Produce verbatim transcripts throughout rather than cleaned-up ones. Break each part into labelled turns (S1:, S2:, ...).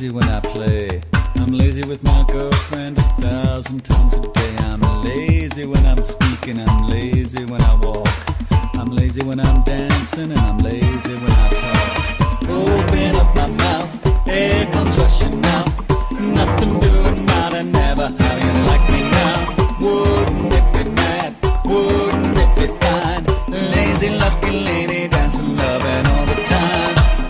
S1: lazy when I play. I'm lazy with my girlfriend a thousand times a day. I'm lazy when I'm speaking, I'm lazy when I walk. I'm lazy when I'm dancing and I'm lazy when I talk. Open up my mouth, air comes rushing out. Nothing doing now and never how you like me now. Wouldn't it be mad, wouldn't it be fine? Lazy lucky lady dancing, loving all the time.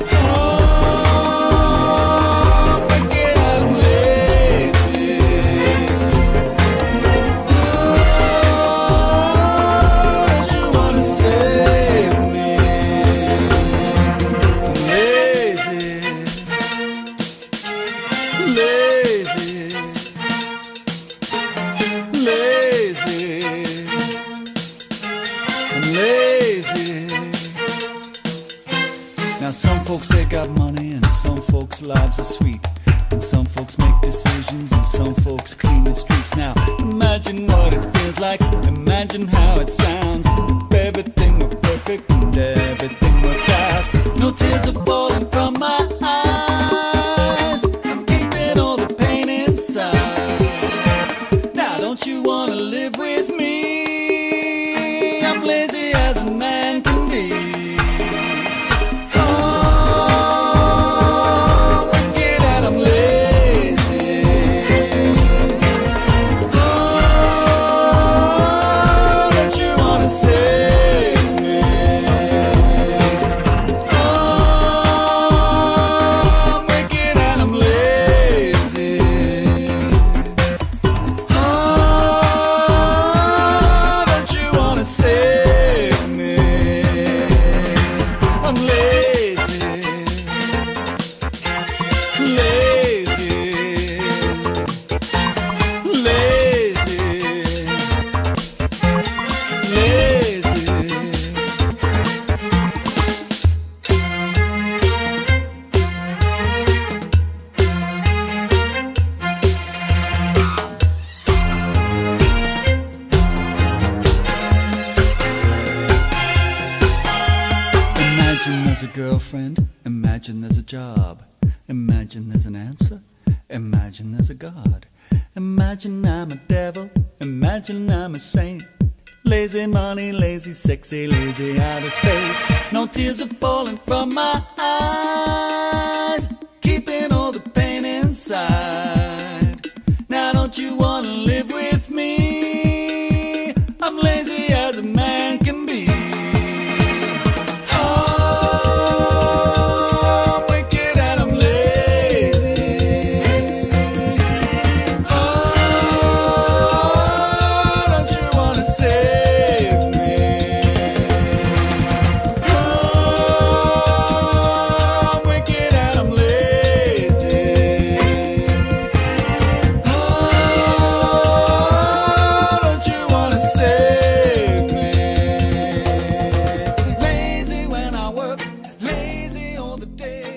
S1: Now some folks they got money and some folks' lives are sweet, and some folks make decisions and some folks clean the streets. Now imagine what it feels like, imagine how it sounds if everything were perfect and everything works out. No tears are falling from my eyes, I'm keeping all the pain inside. Now don't you wanna live with me? I'm lazy as a man can be. Imagine there's a girlfriend, imagine there's a job, imagine there's an answer, imagine there's a God. Imagine I'm a devil, imagine I'm a saint. Lazy money, lazy sexy, lazy out of space. No tears are falling from my eyes, keeping all the pain inside. Now don't you wanna live with me? I'm lazy as a man can be. Lazy when I work, lazy all the day.